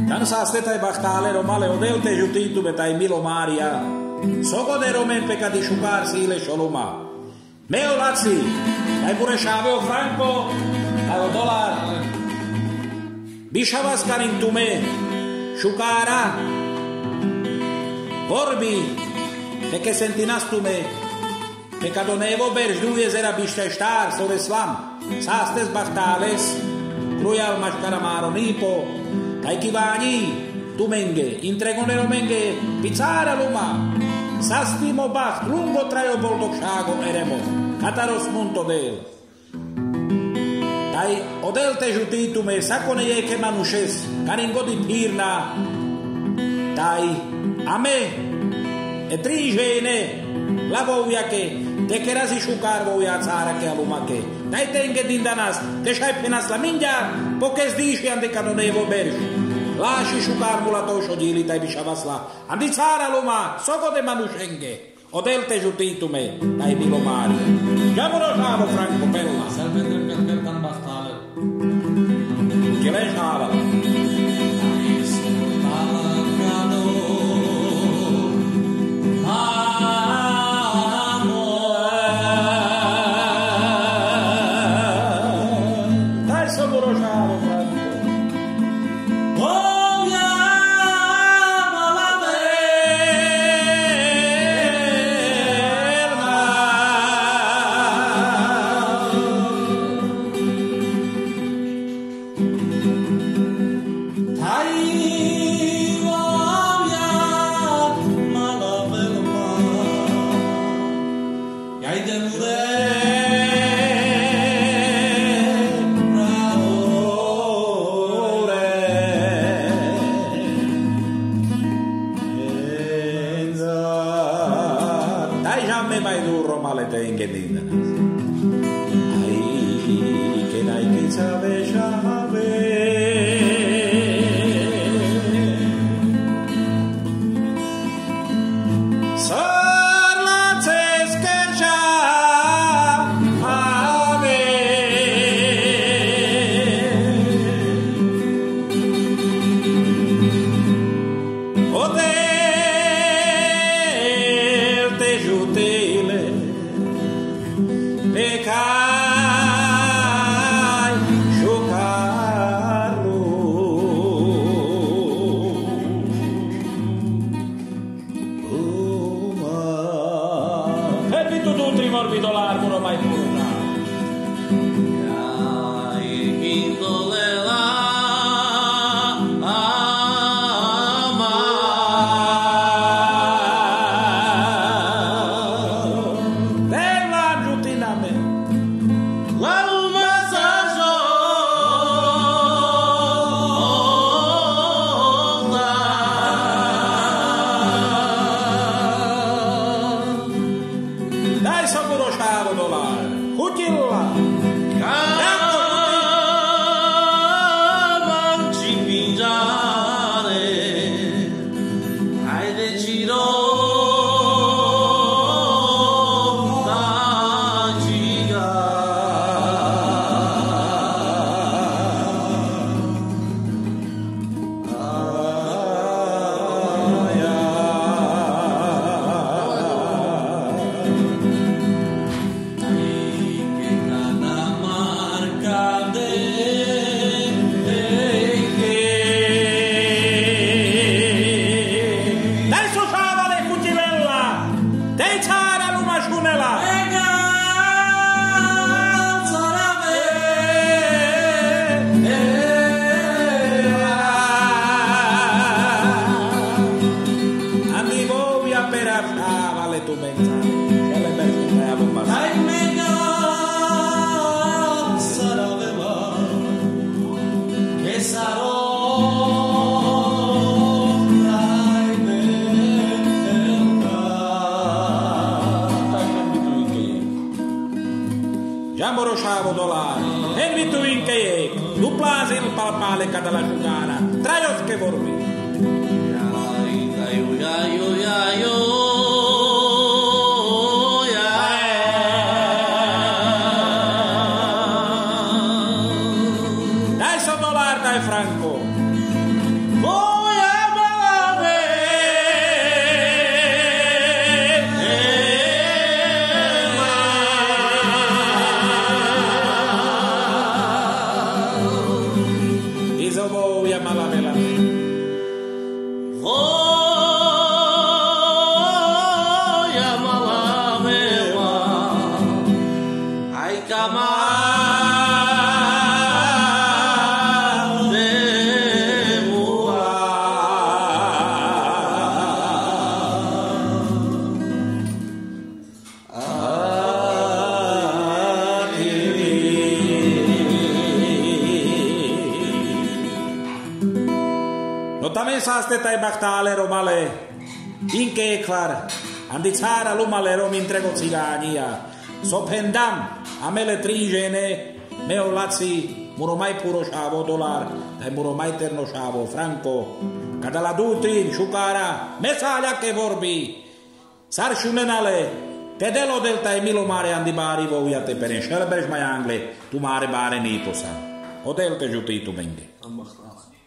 Tan sastetai bahtale romale odelte jutitu betai milo Maria. Soko de romen peca di sciucarsi le scioluma. Meo lazzi, dai pure sciaveo franco, al dolar. Bishavascar in tume, sciucara. Vorbi, perché sentinas tume, peca donevo berjduies era bistestar sur islam. Sastes bahtales, Royal Mascaramaro Nipo, Taikivani, Tumenge, Intregonero Menge, Pizzara Luma, Sastimo Bacht, Lungo Traio Boldokshago Eremo, Kataros Muntodel. Tai Odel Tejutitume, Sakone che Manushes, Karingo di Pirna, Tai Ame, e Trigene, la voia che. Te che rasi sciucar voia țara che aluma che. Dai tenge din danas, te șai penas la mingia, poches dici ande canonevo berj. Lași sciucar mulato șodili tai bishavasla. Andi țara luma, soco de manușenghe. Odel te jutitume, dai milomari. Giamuro șavo Franco Pella. Salve del pertan bahtale. Che lei șava. Franco. Zovovia malavela. Voia malavela. Ai cama. No también saste tai bachtale romale, inke ekvar, andizara lumale rom intrego cigania, sopendam, amele tringene, meolaci, muromai puro šavo dolar, dai muromai terno šavo franco, kada la dutrin, šukara, mesalja ke vorbi, saršunenale, tedelo delta e milo mare andi bari vojate peren, šelbež mai angle, tu mare bare niposa, odel te žutý tu menge.